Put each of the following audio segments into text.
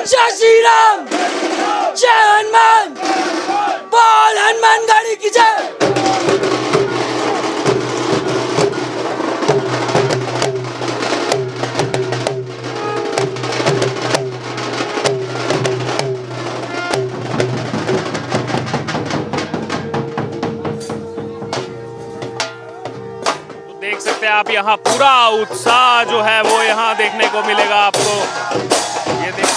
जय श्री राम, जय हनुमान, बोल हनुमान गढ़ी की जय। देख सकते हैं आप यहाँ पूरा उत्साह जो है वो यहाँ देखने को मिलेगा आपको। ये देखिए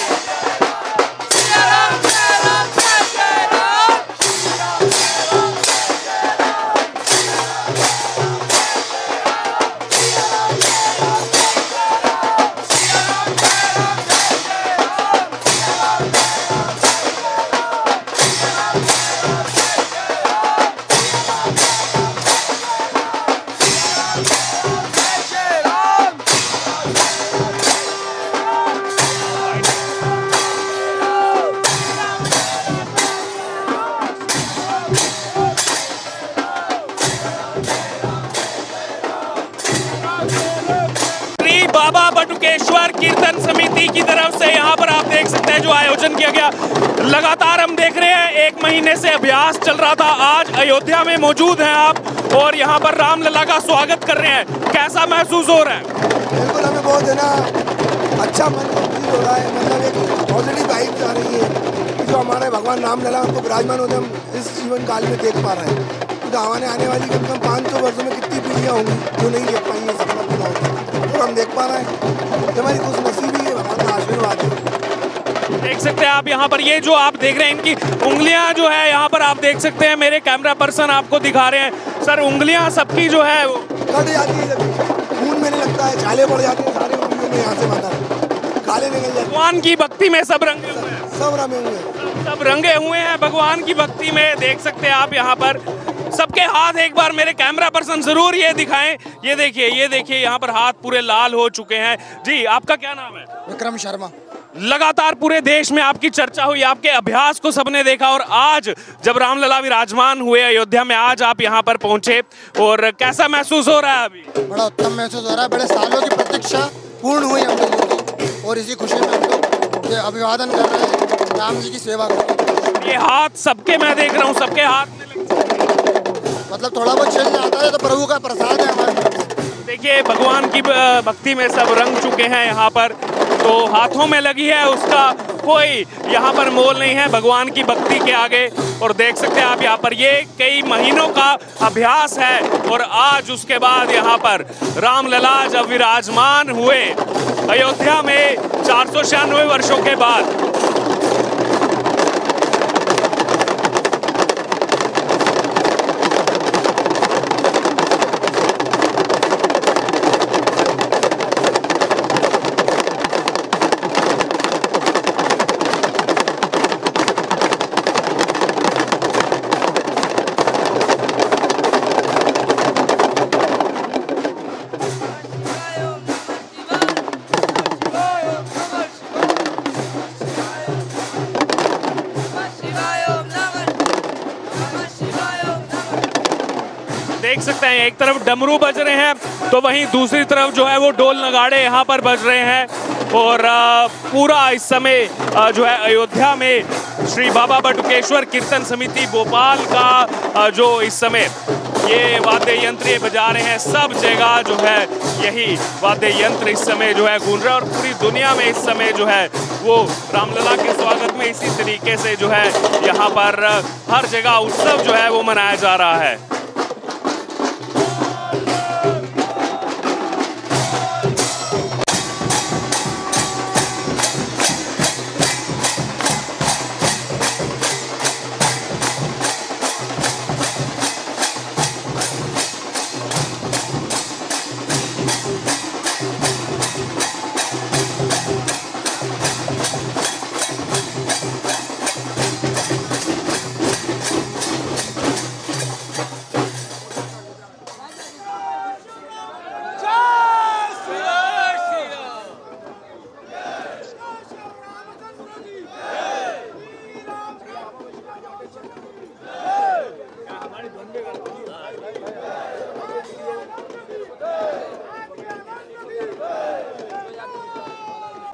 बाबा बटुकेश्वर कीर्तन समिति की तरफ से यहाँ पर आप देख सकते हैं जो आयोजन किया गया। लगातार हम देख रहे हैं 1 महीने से अभ्यास चल रहा था। आज अयोध्या में मौजूद हैं आप और यहाँ पर रामलला का स्वागत कर रहे हैं। कैसा महसूस हो रहा है? बिल्कुल, हमें बहुत है ना अच्छा मन फील हो रहा है। मतलब एक पॉजिटिव वाइब आ रही है कि जो हमारे भगवान रामलला उनको विराजमान होते हम इस जीवन काल में देख पा रहे हैं। तो आने वाली कम से कम 500 वर्षों में कितनी पीढ़ियाँ होंगी जो नहीं देख पाई है सपना पूरा होता है, और हम देख पा रहे हैं। हमारी खुश नसीबी है, भगवान का आशीर्वाद है। देख सकते हैं आप यहाँ पर ये जो आप देख रहे हैं इनकी उंगलियां जो है यहाँ पर आप देख सकते हैं। मेरे कैमरा पर्सन आपको दिखा रहे हैं। सर उंगलियां सबकी जो है वो कट जाती है, खून में नहीं लगता है, छाले पड़ जाते हैं सारे उंगलियों में, यहाँ से माता काले निकल जाते हैं। भगवान की भक्ति में सब रंगे हुए हैं, सब रंगे हुए हैं, सब रंगे हुए हैं भगवान की भक्ति में। देख सकते हैं आप यहाँ पर सबके हाथ एक बार मेरे कैमरा पर्सन जरूर ये दिखाएं। ये देखिए यहाँ पर हाथ पूरे लाल हो चुके हैं। जी आपका क्या नाम है? विक्रम शर्मा। लगातार पूरे देश में आपकी चर्चा हुई, आपके अभ्यास को सबने देखा और आज जब रामलला विराजमान हुए अयोध्या में, आज आप यहाँ पर पहुंचे और कैसा महसूस हो रहा है? अभी बड़ा उत्तम महसूस हो रहा है। बड़े सालों की प्रतीक्षा पूर्ण हुई हम लोगों की और इसी खुशी में हम लोग ये अभिवादन कर रहे हैं, राम जी की सेवा कर रहे हैं। ये हाथ सबके मैं देख रहा हूँ, सबके हाथ में मतलब थोड़ा बहुत चल जाता है तो प्रभु का प्रसाद है हमारे। देखिए भगवान की भक्ति में सब रंग चुके हैं यहाँ पर, तो हाथों में लगी है उसका कोई यहाँ पर मोल नहीं है भगवान की भक्ति के आगे। और देख सकते हैं आप यहाँ पर ये कई महीनों का अभ्यास है और आज उसके बाद यहाँ पर रामलला जब विराजमान हुए अयोध्या में 496 वर्षों के बाद। देख सकते हैं एक तरफ डमरू बज रहे हैं तो वहीं दूसरी तरफ जो है वो ढोल नगाड़े यहाँ पर बज रहे हैं। और पूरा इस समय जो है अयोध्या में श्री बाबा बटुकेश्वर कीर्तन समिति भोपाल का जो इस समय ये वाद्य यंत्र ये बजा रहे हैं, सब जगह जो है यही वाद्य यंत्र इस समय जो है गूंज रहा है। और पूरी दुनिया में इस समय जो है वो रामलला के स्वागत में इसी तरीके से जो है यहाँ पर हर जगह उत्सव जो है वो मनाया जा रहा है।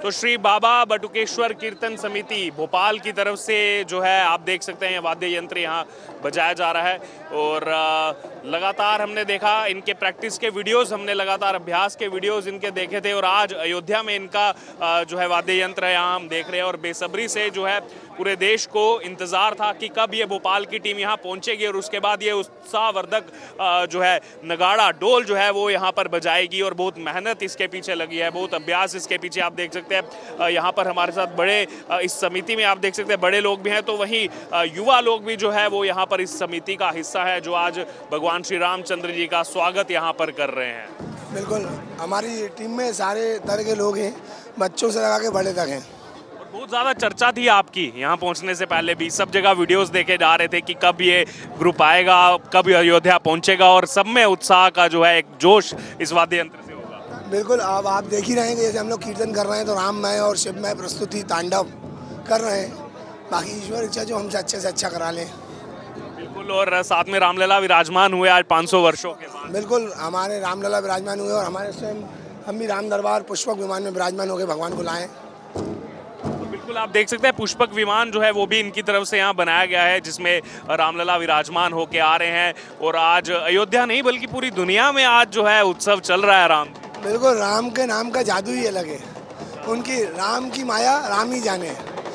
तो श्री बाबा बटुकेश्वर कीर्तन समिति भोपाल की तरफ से जो है आप देख सकते हैं वाद्य यंत्र यहाँ बजाया जा रहा है और लगातार हमने देखा इनके प्रैक्टिस के वीडियोस, हमने लगातार अभ्यास के वीडियोस इनके देखे थे और आज अयोध्या में इनका जो है वाद्य यंत्र यहाँ हम देख रहे हैं और बेसब्री से जो है पूरे देश को इंतज़ार था कि कब ये भोपाल की टीम यहाँ पहुँचेगी और उसके बाद ये उत्साहवर्धक जो है नगाड़ा डोल जो है वो यहाँ पर बजाएगी और बहुत मेहनत इसके पीछे लगी है, बहुत अभ्यास इसके पीछे आप देख सकते हैं। यहाँ पर हमारे साथ बड़े इस समिति में आप देख सकते हैं बड़े लोग भी हैं, तो वहीं युवा लोग भी जो है वो यहाँ पर इस समिति का हिस्सा है जो आज भगवान श्री रामचंद्र जी का स्वागत यहाँ पर कर रहे हैं। बिल्कुल, हमारी टीम में सारे तरह के लोग हैं, बच्चों से लगा के बड़े तक हैं। बहुत ज़्यादा चर्चा थी आपकी यहाँ पहुँचने से पहले भी, सब जगह वीडियोस देखे जा रहे थे कि कब ये ग्रुप आएगा, कब अयोध्या पहुँचेगा और सब में उत्साह का जो है एक जोश इस वाद्य यंत्र से होगा। बिल्कुल, अब आप देख ही रहे हैं कि जैसे हम लोग कीर्तन कर रहे हैं तो राममय और शिवमय प्रस्तुति तांडव कर रहे हैं। बाकी ईश्वर इच्छा जो हमसे अच्छे से अच्छा करा लें। बिल्कुल, और साथ में रामलला विराजमान हुए आज 500 वर्षों के बाद। बिल्कुल, हमारे रामलला विराजमान हुए और हमारे स्वयं हम भी राम दरबार पुष्पक विमान में विराजमान होकर भगवान को लाएं। बिल्कुल, आप देख सकते हैं पुष्पक विमान जो है वो भी इनकी तरफ से यहाँ बनाया गया है जिसमें रामलला विराजमान होके आ रहे हैं और आज अयोध्या नहीं बल्कि पूरी दुनिया में आज जो है उत्सव चल रहा है राम। बिल्कुल, राम के नाम का जादू ही अलग है, उनकी राम की माया राम ही जाने।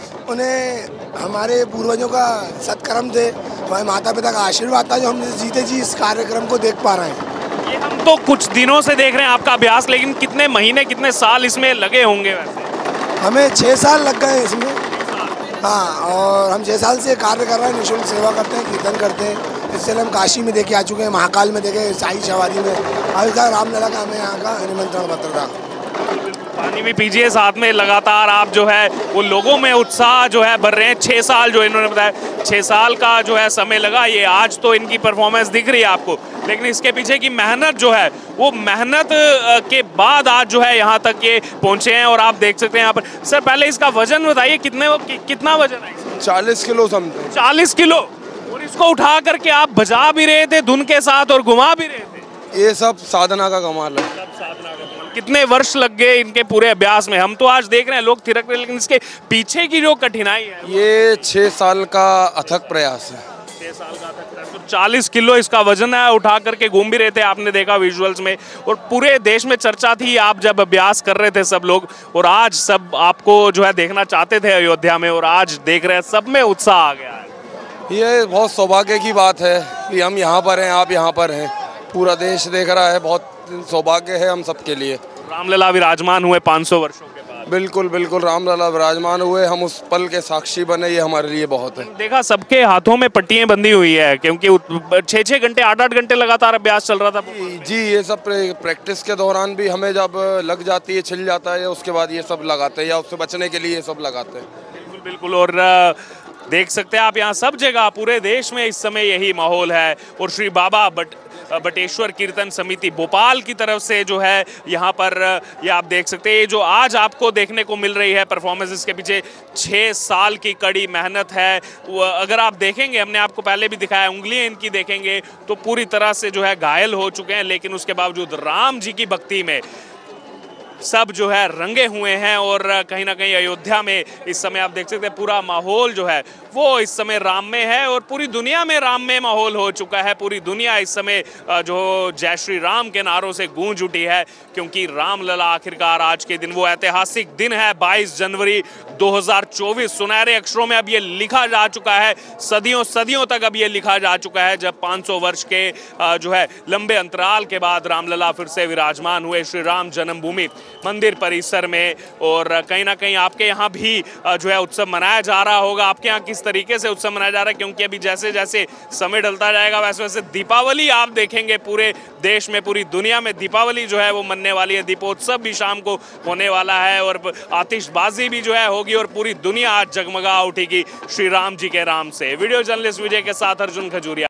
उन्हें हमारे पूर्वजों का सत्कर्म थे, हमारे माता पिता का आशीर्वाद था जो हम जीते जी इस कार्यक्रम को देख पा रहे हैं। ये हम तो कुछ दिनों से देख रहे हैं आपका अभ्यास, लेकिन कितने महीने कितने साल इसमें लगे होंगे वैसे? हमें 6 साल लग गए इसमें। हाँ, और हम 6 साल से कार्य कर रहे हैं, निःशुल्क सेवा करते हैं, कीर्तन करते हैं। इससे हम काशी में देखे आ चुके हैं, महाकाल में देखे, साई सवारी में। अभी तक रामलला का हमें यहाँ का निमंत्रण पत्र था। पानी भी पीजिए, साथ में लगातार आप जो है वो लोगों में उत्साह जो है भर रहे हैं। 6 साल जो इन्होंने बताया 6 साल का जो है समय लगा, ये आज तो इनकी परफॉर्मेंस दिख रही है आपको, लेकिन इसके पीछे की मेहनत जो है वो मेहनत के बाद आज जो है यहाँ तक ये पहुँचे हैं और आप देख सकते हैं यहाँ पर। सर पहले इसका वजन बताइए, कितना वजन है? 40 किलो समथिंग। 40 किलो, और इसको उठा करके आप बजा भी रहे थे धुन के साथ और घुमा भी रहे थे। ये सब साधना का कमाल है। कितने वर्ष लग गए इनके पूरे अभ्यास में? हम तो आज देख रहे हैं लोग थिरक रहे, लेकिन इसके पीछे की जो कठिनाई है ये 6 साल का अथक प्रयास है। 6 साल का अथक प्रयास। तो 40 किलो इसका वजन है, उठा करके घूम भी रहे थे, आपने देखा विजुअल्स में, और पूरे देश में चर्चा थी आप जब अभ्यास कर रहे थे सब लोग, और आज सब आपको जो है देखना चाहते थे अयोध्या में और आज देख रहे हैं सब में उत्साह आ गया है। ये बहुत सौभाग्य की बात है कि हम यहाँ पर हैं, आप यहाँ पर हैं, पूरा देश देख रहा है, बहुत सौभाग्य है हम सबके लिए। रामलला विराजमान हुए 500 वर्षों के बाद। बिल्कुल बिल्कुल, रामलला विराजमान हुए, हम उस पल के साक्षी बने, ये हमारे लिए बहुत है। देखा सबके हाथों में पट्टियां बंधी हुई है क्योंकि 6-6 घंटे 8-8 घंटे लगातार अभ्यास चल रहा था। जी, ये सब प्रैक्टिस के दौरान भी हमें जब लग जाती है, छिल जाता है, उसके बाद ये सब लगाते हैं या उससे बचने के लिए ये सब लगाते हैं। बिल्कुल बिल्कुल, और देख सकते हैं आप यहाँ सब जगह पूरे देश में इस समय यही माहौल है और श्री बाबा बटेश्वर कीर्तन समिति भोपाल की तरफ से जो है यहाँ पर ये आप देख सकते हैं, ये जो आज आपको देखने को मिल रही है परफॉर्मेंस, इसके पीछे 6 साल की कड़ी मेहनत है। अगर आप देखेंगे, हमने आपको पहले भी दिखाया, उंगलियां इनकी देखेंगे तो पूरी तरह से जो है घायल हो चुके हैं, लेकिन उसके बावजूद राम जी की भक्ति में सब जो है रंगे हुए हैं और कहीं ना कहीं अयोध्या में इस समय आप देख सकते हैं पूरा माहौल जो है वो इस समय राम में है और पूरी दुनिया में राम में माहौल हो चुका है। पूरी दुनिया इस समय जो जय श्री राम के नारों से गूंज उठी है, क्योंकि रामलला आखिरकार आज के दिन वो ऐतिहासिक दिन है 22 जनवरी 2024। सुनहरे अक्षरों में अब ये लिखा जा चुका है, सदियों सदियों तक अब ये लिखा जा चुका है, जब 500 वर्ष के जो है लंबे अंतराल के बाद रामलला फिर से विराजमान हुए श्री राम जन्मभूमि मंदिर परिसर में। और कहीं ना कहीं आपके यहाँ भी जो है उत्सव मनाया जा रहा होगा। आपके यहाँ किस तरीके से उत्सव मनाया जा रहा है? क्योंकि अभी जैसे जैसे समय ढलता जाएगा वैसे वैसे दीपावली आप देखेंगे पूरे देश में, पूरी दुनिया में दीपावली जो है वो मनने वाली है। दीपोत्सव भी शाम को होने वाला है और आतिशबाजी भी जो है होगी और पूरी दुनिया आज जगमगा उठेगी श्री राम जी के राम से। वीडियो जर्नलिस्ट विजय के साथ अर्जुन खजूरिया।